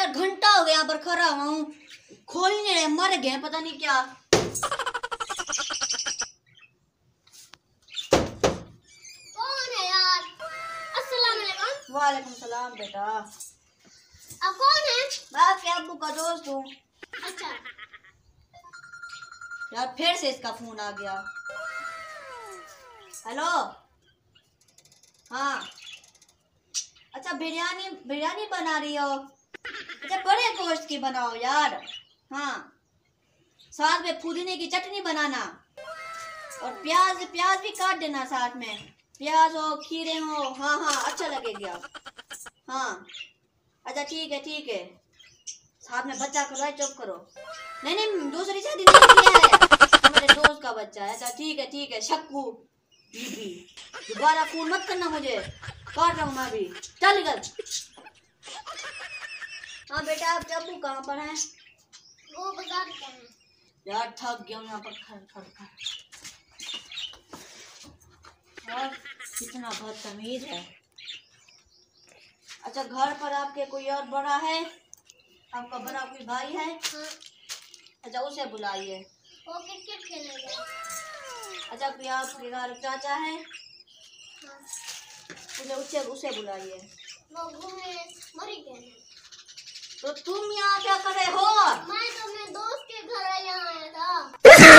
यार घंटा हो गया यहाँ पर खड़ा हुआ हूँ, खोल ही नहीं रहे, मर गए पता नहीं क्या। कौन है यार? अस्सलाम वालेकुम। वालेकुम सलाम बेटा। आप कौन है? मैं आपके अब्बू का दोस्त हूँ। अच्छा। यार फिर से इसका फोन आ गया। हेलो। हाँ अच्छा, बिरयानी बिरयानी बना रही हो? अच्छा बड़े गोश्त की बनाओ यार। हाँ साथ में पुदीने की चटनी बनाना, और प्याज प्याज भी काट देना साथ में, प्याज हो खीरे हो। हाँ हाँ अच्छा लगेगा। हाँ अच्छा ठीक है। साथ में बच्चा करो, चुप करो। नहीं नहीं दूसरी शादी नहीं किया है, मेरे दोस्त का बच्चा है। अच्छा ठीक है शक्कू बीबी, दोबारा फोन मत करना मुझे, काट रहा हूँ मैं अभी, चल निकल। हाँ बेटा आप अब्बू कहाँ पर हैं? वो बाजार गए हैं। यार थक गया हूँ यहाँ पर खड़ खड़ खड़। और कितना बदतमीज है। अच्छा घर पर आपके कोई और बड़ा है? आपका बड़ा कोई भाई है? हाँ। अच्छा उसे बुलाइए। वो क्रिकेट खेलने गए। अच्छा कोई आपके घर चाचा है? हाँ। उसे उसे बुलाइए। वो घूमने मरी गए हैं। तो तुम यहाँ क्या कर रहे हो? मैं तो अपने दोस्त के घर यहाँ आया था।